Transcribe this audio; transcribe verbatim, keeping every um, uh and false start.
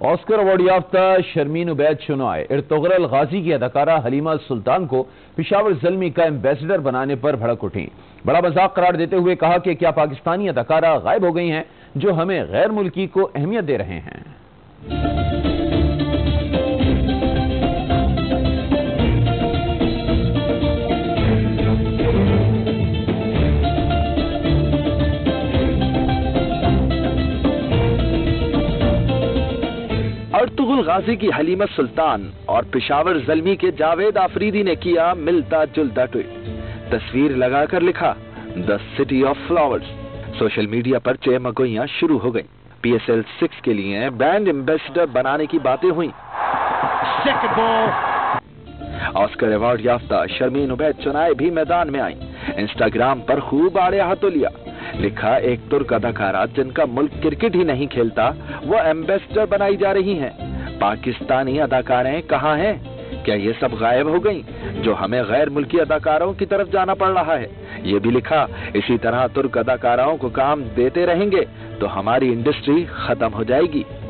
Oscar award याफ्ता शर्मीन उबैद चुनाए इर्तुगरल गाजी की अदाकारा हलीमा सुल्तान को पेशावर ज़ल्मी का एम्बेसडर बनाने पर भड़क उठी। बड़ा मजाक करार देते हुए कहा कि क्या पाकिस्तानी अदाकारा गायब हो गई हैं जो हमें गैर मुल्की को अहमियत दे रहे हैं। अर्तुगरुल गाजी की हलीमा सुल्तान और पेशावर ज़ल्मी के जावेद आफरीदी ने किया मिलता जुलता ट्वीट। तस्वीर लगाकर लिखा the city of flowers. Social media पर चहमगोइयां शुरू हो गई। पी एस एल सिक्स के लिए ब्रांड एम्बेसडर बनाने की बातें हुई। ऑस्कर अवार्ड याफ्ता शर्मीन उबैद चुनाए भी मैदान में आई। इंस्टाग्राम पर खूब आड़े हाथों लिया। लिखा एक तुर्क अदाकारा जिनका मुल्क क्रिकेट ही नहीं खेलता वो एम्बेसडर बनाई जा रही हैं। पाकिस्तानी अदाकारें कहाँ हैं? क्या ये सब गायब हो गईं जो हमें गैर मुल्की अदाकारों की तरफ जाना पड़ रहा है? ये भी लिखा इसी तरह तुर्क अदाकाराओं को काम देते रहेंगे तो हमारी इंडस्ट्री खत्म हो जाएगी।